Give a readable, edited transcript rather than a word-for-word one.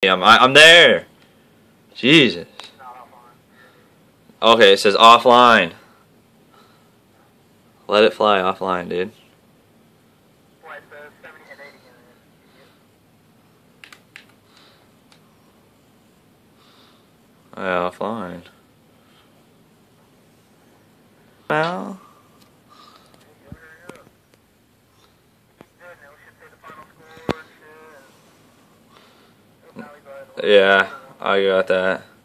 I'm there. Jesus. Okay, it says offline. Let it fly offline, dude. Yeah, offline. Well. Yeah, I got that.